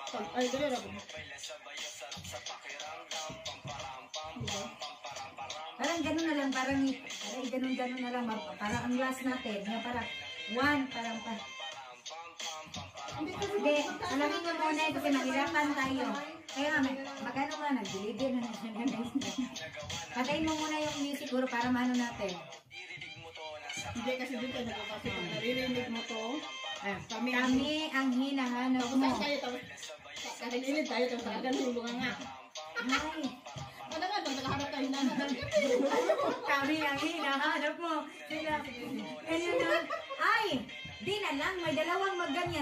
Ay, gano'n ako. Parang gano'n na lang, parang gano'n na lang. Parang ang last natin, yung parang one, parang pa. Hindi, alamin mo muna kasi mahirapan tayo. Kaya nga, magano nga, nag-deliver na siya na guys. Patayin mo muna yung music, siguro para maano natin. Hindi kasi dito kasi pag naririnig mo to, kami ang hinahanap mo. Tapos tayo, kakililid tayo, tapos talagang hulungan nga. Ay! Ano nga, nakaharap tayo na. Kami ang hinahanap mo. Ganyan na. Ay! Di na lang, may dalawang magganyan.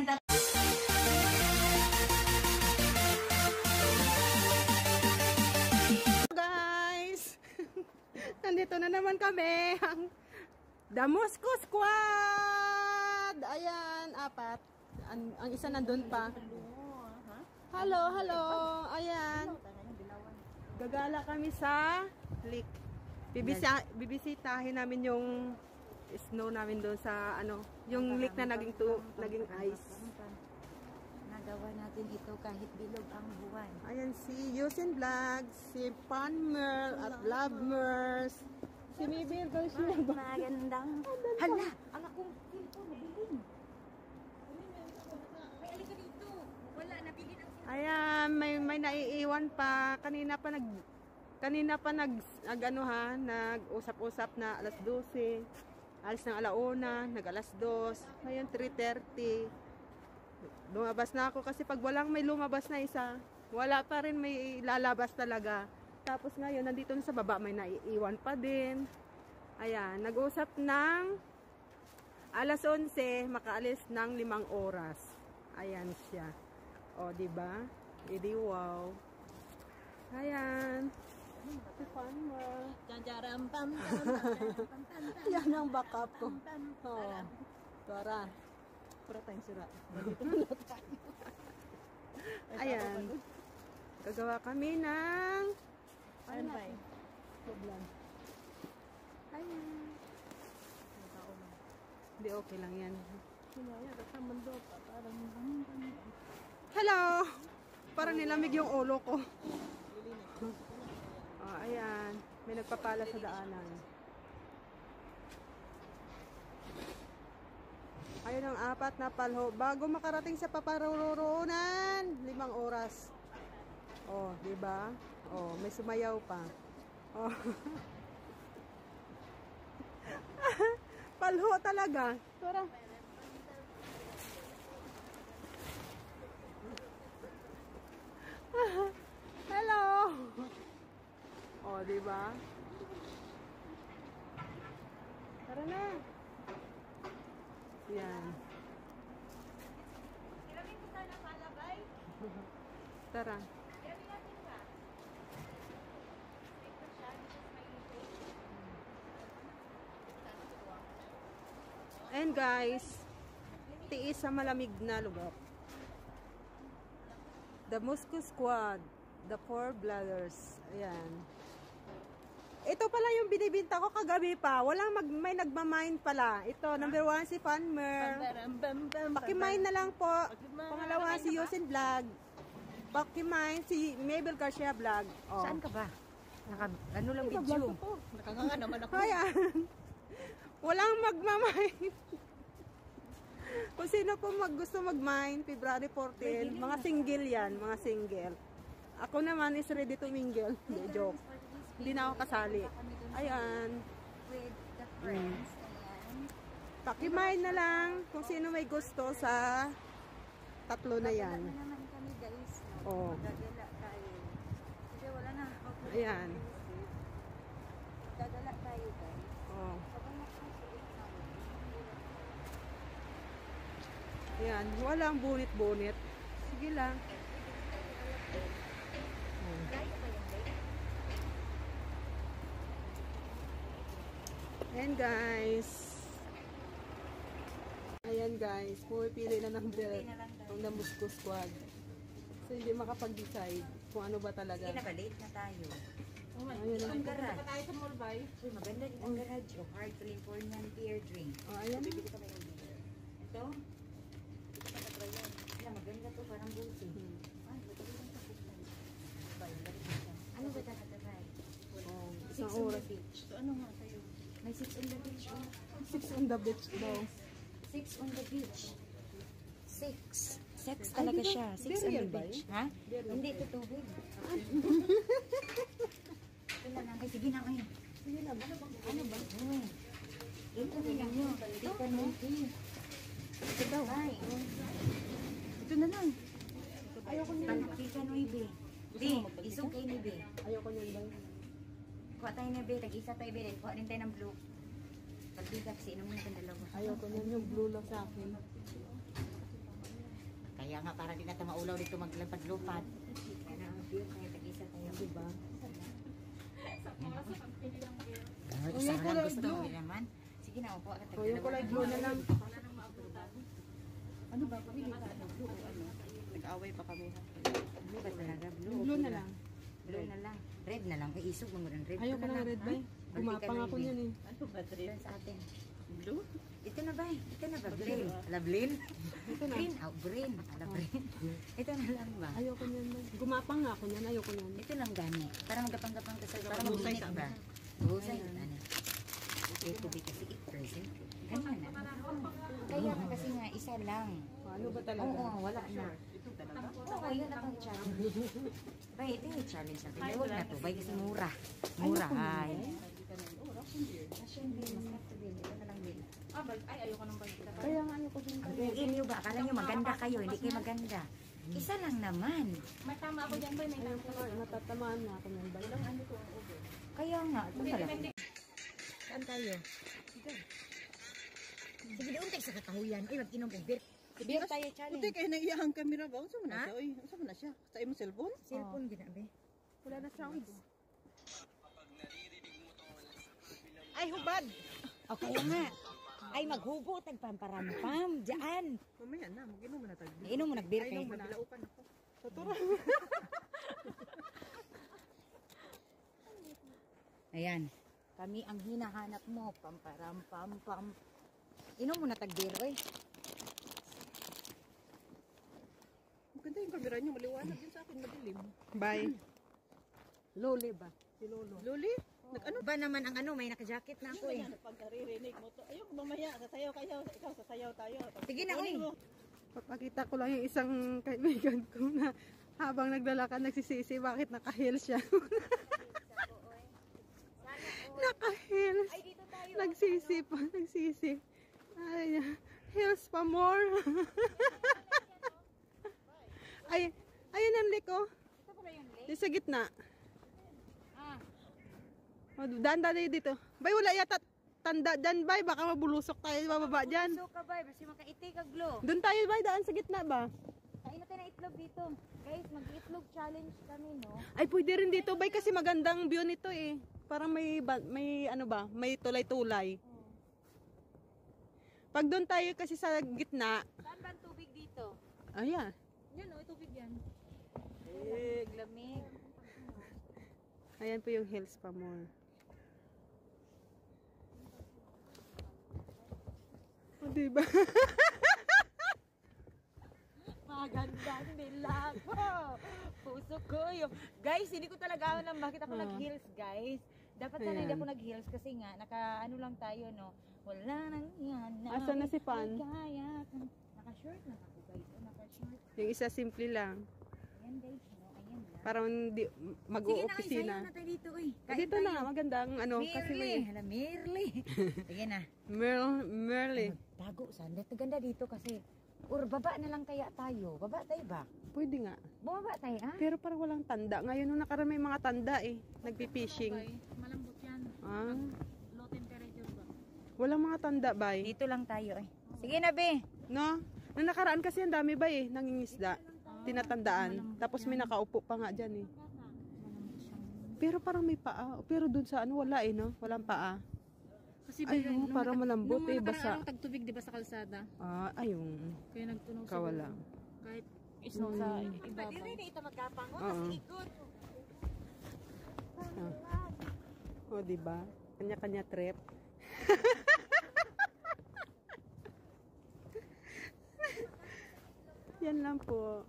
Guys! Nandito na naman kami. Ang The Moscow Squad! Ayan, apat. Ang isa nandun pa. Hello, hello. Ayan. Gagala kami sa lake. Bibisitahin namin yung snow namin doon sa ano, yung lake na naging ice. Nagawa natin ito kahit bilog ang buwan. Ayan si Yusin Vlog, si Panmer at Lovemers. Si Mabel daw siya. Magandang. Hala! Ang akong cellphone, nabiling. May alika dito. Wala, nabiling ang cellphone. Ayan, may naiiwan pa. Kanina pa nag-usap-usap na alas 12. Alis ng alauna, nag-alas 2. Ngayon 3:30. Lumabas na ako kasi pag walang may lumabas na isa, wala pa rin may lalabas talaga. Tapos ngayon, nandito sa baba, may naiiwan pa din. Ayan, nag-usap ng alas 11, makaalis ng 5 oras. Ayan siya. O, diba? Idi wow. Ayan. Si Farmer. Yan ang backup ko. O, tara. Para tayong sira. Ayan. Gagawa kami ng ano ba? Problem. Ayan. Hindi, okay lang yan. Hello! Parang nilamig yung ulo ko. Oh, ayan. May nagpapala sa daanan. Ayun ang apat na palho. Bago makarating sa paparuroonan, 5 oras. Oh, diba? Oh, may sumayaw pa. Oh. Palho talaga. Tara. Hello. Oh, diba? Tara na. Yan. Ilamin ko sana palabay. Tara. Ilamin natin ka. Ito siya, this is my intake. And guys, tiis sa malamig na lugar. The Moscow Squad, the Four Brothers. Ayan. Ito pala yung binibinta ko kagabi pa. May nagmamine pala. Ito, number 1 si Panmer. Pakimine na lang po. Pangalawa si Yusin Vlog. Pakimine si Mabel Garcia Vlog. Oh. Saan ka ba? Ano lang video? Nakanganga naman ako. Ayan. Walang magmamine. Kung sino po gusto mag-mine, February 14, mga single yan, mga single. Ako naman is ready to mingle. Hindi, joke. Hindi na ako kasali. Ayan. With the friends. Ayan. Pakimine na lang kung sino may gusto sa tatlo na yan. Gagala naman kami guys. Oo. Gagala tayo. Kasi wala na. Ayan. Gagala tayo guys. Oo. Sabang nakasuot na. Ayan. Walang bunit-bunit. Sige lang. Guys, ba yan guys? Ayan guys. Ayan guys. Pumipili na ng belt. Ang The Moscow Squad. So hindi makapag-decide kung ano ba talaga. Hindi na ba? Late na tayo. Ayun lang. Ang garage. Tayo sa mall ba? Uy, maganda din ang garage. Oh, hard Californian beer drink. Oh, ayan. Bibili ka ba yung beer? Ito? Ito ka ba yan? Maganda to, parang busi. 6 Isang on the oras. beach. So ano nga sa'yo? May 6 on the beach. Oh. 6 on the beach daw. 6 on the beach. 6. Sex talaga siya. 6 on the beach. Ha? Hindi, ito tubig. Ito na lang. Ay, sige na ngayon. Sige na. Ano ba? Uy. Ito na lang yun. Ito ka mo. Ito daw. Ay. Ito na lang. Ayoko niya. Panakika no, Ibe. Be, isog kayo ni Be. Ayoko niyan daw. Kuha tayo na Be. Tag-isa tayo Be. Kuha rin tayo ng blue. Pagbigat, sinom mo yung dalawa. Ayoko niyan yung blue lang sa akin. Kaya nga, para di na tayo maulaw dito maglapad-lupad. Kaya na ang view, kaya tag-isa tayo. Diba? Isa lang gusto mo naman. Sige na, upo ka O, yung kulay blue na lang. Ano ba? Pamili ka ano? Blue o ano? Nag-away pa kami. Blue ba talaga? Blue. Blue na lang. Blue na lang. Red na lang. Ay, isog mo rin. Red Ayoko na na lang. red, bay. Gumapang ako niyan eh. Ano ba? Red sa atin. Blue? Ito na ba? Ito na ba? Green. Ala, green? Green. Oh, green. Ala, green. Ito na lang ba? Ayoko niyan bay. Gumapang nga ako niyan. Ayoko niyan. Ito lang gani. Para magapang-gapang ka sa para Husay mag-init sa ba? Husay. Ano? Ito ba kasi 8%? Ganyan na. Kaya nga kasi nga isa lang. Ano ba talaga? Oo, wala na. Ito talaga? Oo, yun na pang challenge. Bay, ito yung challenge natin. Bay, huwag na to. Bay, kasi mura. Mura. Ay. Asyan din. Masarap to din. Ito na lang din. Ay, ayoko nang bagita. Kaya nga ayoko din. Ang inyo ba? Akala nyo maganda kayo. Hindi kayo maganda. Isa lang naman. May tama ako dyan ba? May tama Ayoko na. Natatamaan na ako niyan bay. Kaya nga. Ito talaga. Saan tayo? Sige, doon tayo sa katahuyan. Ay, mag-inom kong beer. Beer tayo challenge. Puti kayo naiyahang kamera ba? Unsa man Ha? na siya? Uy, unsa man na siya? Sa imong cellphone? Cellphone ginabi. Wala na sounds. Ay, hubad! O kaya nga. Ay, maghubo, tagpamparampam. Diyan. Mamaya na, mag-inom mo na tayo. Inom mo nag-beer kayo. Ay, maglaupan ako. Ayan. Kami ang hinahanap mo. Pamparampam. Inom mo na tag-beer, oy. Maganda yung kamera niyo, maliwanag din sa akin, madilim. Bye. Loli ba? Si Lolo. Loli, nag-ano? Ba naman ang ano, may naka-jacket na ako eh. Pag naririnig mo to, ayun, mamaya, sasayaw kayo, ikaw sasayaw tayo. Sige na, oy. Papakita ko lang yung isang kaibigan ko na habang naglalakad nagsisisi bakit naka-heels siya. Naka-heels. Ay, dito tayo. Nagsisi pa, nagsisi. Ay, heels pa more. Ay, ayun ang liko. Ito pala yung lake. Di sa gitna. Ah. O, danda dito. Bay, wala yata tanda dyan, bay. Baka mabulusok tayo bababa dyan. So ka ba? Basta makaiti ka glo. Doon tayo, bay. Daan sa gitna ba? Kain na tayo ng itlog dito. Guys, mag-itlog challenge kami, no? Ay, pwede rin dito, bay. Kasi magandang view nito eh. Parang may ano ba? May tulay-tulay. Pag doon tayo kasi sa gitna. Saan ba ang tubig dito? Ayan. Yan, oh, tubig yan. Eh, lamig. Ayan po yung hills pa more. O, diba? Magandang nilag po. Puso ko yung... Guys, hindi ko talaga alam bakit ako nag-heels, guys. Dapat sana hindi Ayan. ako nag-heels kasi nga, naka-ano lang tayo, no? Wala nang yan. Asan na si Pan? Naka-short na ako, guys. Oh, naka-short. Yung isa simple lang. Ayan, guys. No? Ayan na. Para hindi mag-o-opisina. Sige na, tayo dito, eh. Dito na, magandang ano. Kasi may Merly. Sige na. Merly. Bago, saan? Ganda dito kasi. Or baba na lang kaya tayo. Baba tayo ba? Pwede nga. Bumaba tayo, ah? Pero parang walang tanda. Ngayon nung nakaraan may mga tanda eh. Nagpi-fishing. Malambot yan. Ah, Low temperature ba? walang mga tanda bay. Dito lang tayo, eh. Sige na, be. No? Nung nakaraan kasi ang dami ba eh. Nangingisda. Tinatandaan. Tapos may nakaupo pa nga dyan eh. Pero parang may paa. Pero dun sa ano wala eh no? Walang paa. Kasi Ay, oh, parang malambot eh. Basa. tagtubig, di ba sa kalsada? Ah, ayun. Kaya nagtunog Kawala. kahit isno sa ibabaw. Pwede rin ito magkapangon. Oo. Kasi ikot. O, diba? Kanya-kanya trip. Yan lang po.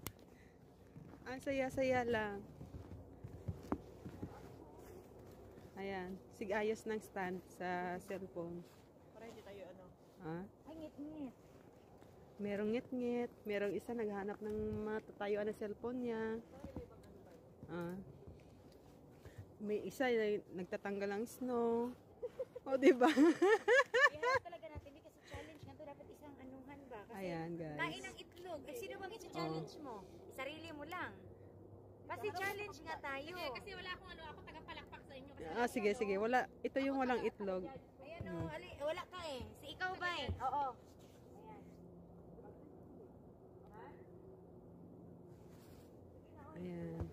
Ang saya-saya lang. Ayan. Sig-ayos ng stand sa cellphone. Para hindi tayo ano. Ha? Ay, ngit-ngit. Merong ngit-ngit. Merong isa naghahanap ng matatayuan ng cellphone niya. Ah. May isa na nagtatanggal ng snow. O, diba? Iharap talaga natin. Hindi kasi challenge nga to. Dapat isang anuhan ba? Kasi Ayan, guys. kain ng itlog. Eh, sino bang i-challenge mo? Sarili mo lang. Kasi challenge nga tayo. Kasi wala akong ano, ako tagapalakpak sa inyo. Kasi Ah, sige, sige. Wala. Ito yung walang itlog. Ayan o, wala ka eh. Si ikaw ba eh? Oo. Ayan. Ayan.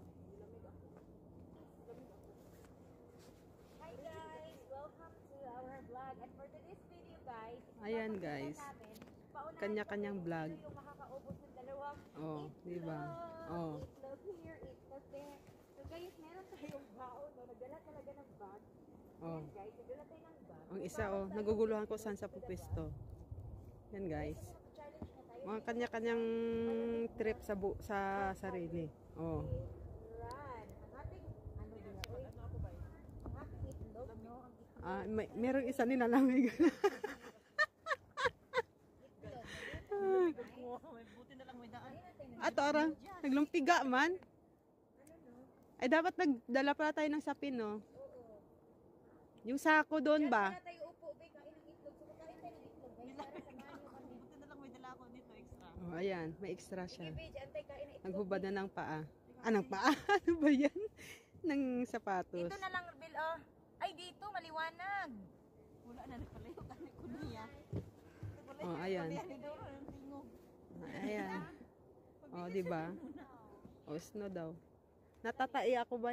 Hi guys! Welcome to our vlog. And for today's video guys, Ayan, guys. Kanya-kanyang vlog. yung makakaubos ng dalawang Oh, diba? Oh. itlog here, itlog there. So guys, meron tayong baon. No? Nagdala talaga ng bag. Oh. Ayan guys, nagdala tayo ng bag. Ang isa, oh. Naguguluhan ko saan sa pupwesto. Yan, guys. Challenge na tayo. Mga kanya-kanyang trip sa sarili. Oh. Run. Ang ating, ano din ako? Ang ating itlog, no? Ang itlog. Ah, merong isa nilalamig. Buti na lang may daan. Ato, ara. Naglumpiga man. Ay, dapat nagdala pala tayo ng sapin, no? Yung sako doon ba? Kaya tayo upo, be, kain ng itlog. So, kain tayo ng itlog, guys. Para samahan nyo kami. Buti na lang may dala ako dito extra. Oh, ayan. May extra siya. Sige, be, antay kain ng itlog. Naghubad na ng paa. Ah, ng paa? Ano ba yan? Ng sapatos. Dito na lang, Bill, oh. Ay, dito, maliwanag. Wala na nakalayo ka ni Kuya. Oh, ayan. Ayan. Oh, di ba? Oh, snow daw. Natatai ako ba?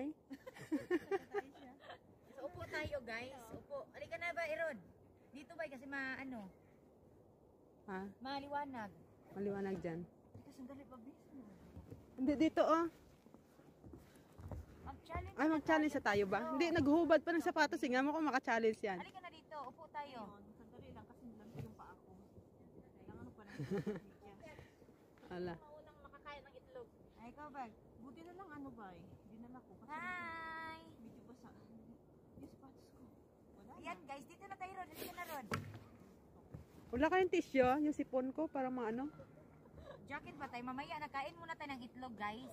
So, upo tayo, guys. Upo. Halika na ba, Erod? Dito ba, kasi maano, Ha? maliwanag. Maliwanag dyan. Kasi sandali pa bis mo. Hindi, dito, oh. Mag-challenge. Ay, mag-challenge sa tayo ba? Hindi, naghubad pa ng sapatos. Nga mo kung maka-challenge yan. Halika na dito, upo tayo. Sandali lang kasi nilang yung pa ako. Kailangan pa ng Ala. Maunang makakain ng itlog. Ay, ikaw ba? Buti na lang ano ba eh. Dinala ko. Kasi Hi! medyo basa. Yung sapatos ko. Wala na. Ayan, guys. Dito na tayo, Rod. Halika na, Rod. Wala kayong tissue, yung sipon ko para maano. Jacket ba tayo? Mamaya, nakain muna tayo ng itlog, guys.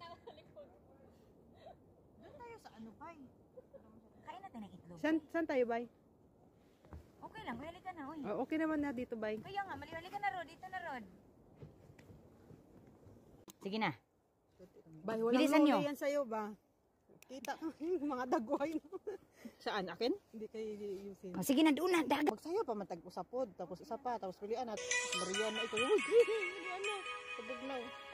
Doon tayo sa ano ba eh. Kain natin ng itlog. Saan tayo, bay? Okay lang, kuya, halika na, uy. Oh, okay naman na dito, bay. Kaya nga, halika na, Rod. Dito na, Rod. Sige na. Bay, walang Bilisan nyo. loli yan sa'yo ba? Kita ko yung mga dagway. Saan? Akin? Hindi kayo yusin. Oh, sige na, doon na. Dag. Magsayo pa matag usapod. Tapos isa pa. Tapos pilihan at Mariana ito. Mariana. Sabuglaw.